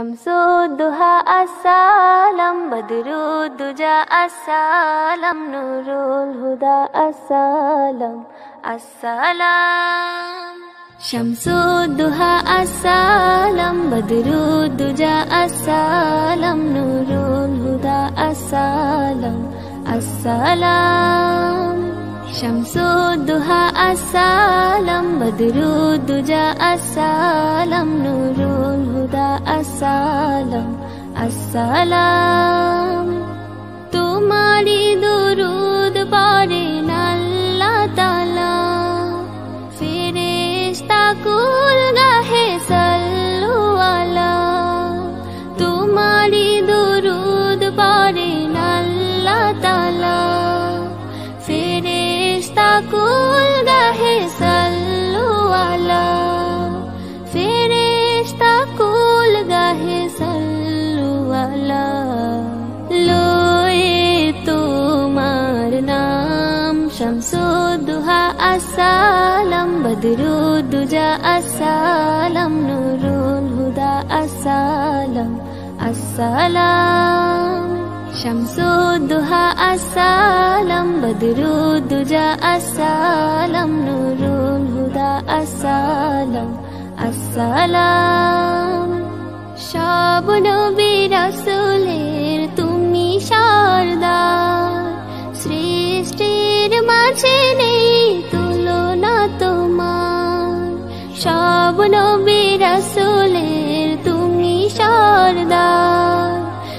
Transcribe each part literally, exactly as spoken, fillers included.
Shamsudduha Assalam, Badrudduja Assalam, Nurul Huda Assalam, Assalam. Shamsudduha Assalam, Badrudduja Assalam, Nurul Huda Assalam, Assalam. Shamsudduha Assalam, Badrudduja Assalam, Nurul Huda Assalam, Assalam. Tumhari durud paden Allah Taala, Ferishta kul gahe sallu ala. Tumhari durud paden Allah Taala, Ferishta kul gahe sallu ala. Ferishta kul gahe sallu ala. Loye tumar naam, Shamsudduha Assalam, Badrudduja Assalam, Nurul Huda Assalam, Assalam. Shamsudduha Assalam, Badrudduja Assalam, Nurul Huda Assalam, Assalam. সব নবী রাসূলের তুমি সরদার, সৃষ্টির মাঝে নেই তুলনা তোমার। সব নবী রাসূলের তুমি সরদার,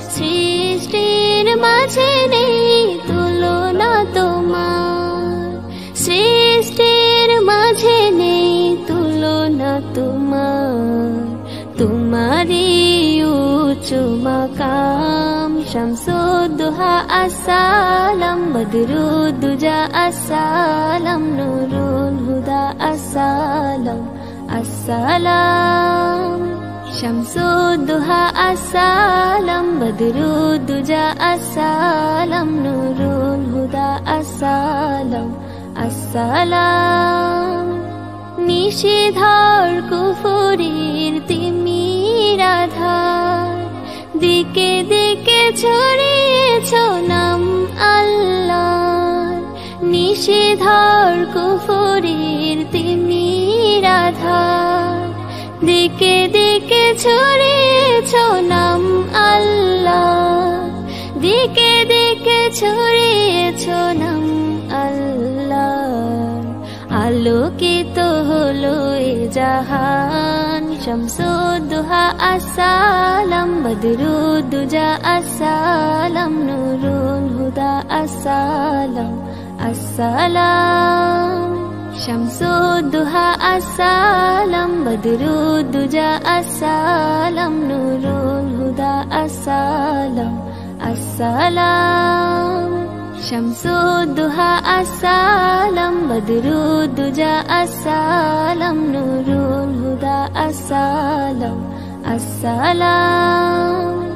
সৃষ্টির মাঝে নেই তুলনা তোমার। সৃষ্টির মাঝে নেই তুলনা তোমার। তোমারি উঁচু মাকাম, Shamsudduha Assalam, Badrudduja Assalam, Nurul Huda Assalam, Assalam. Shamsudduha Assalam, Badrudduja Assalam, Nurul Huda Assalam, Assalam. নিষেধর কুফরির তিমির আধার, দিকে দিকে ছড়িয়েছ নাম আল্লাহর। নিষেধর কুফরির তিমির আধার, দিকে দিকে ছড়িয়েছ নাম আল্লাহর। দিকে দিকে ছড়িয়েছ নাম আল্লাহর। আলোকিত হলো এ জাহান, Shamsudduha Assalam, Badrudduja Assalam, Nurul Huda Assalam, Assalam. Shamsudduha Assalam, Badrudduja Assalam, Nurul Huda Assalam, Assalam. Shamsudduha Assalam, Badrudduja Assalam, Nurul Huda Assalam, Assalam.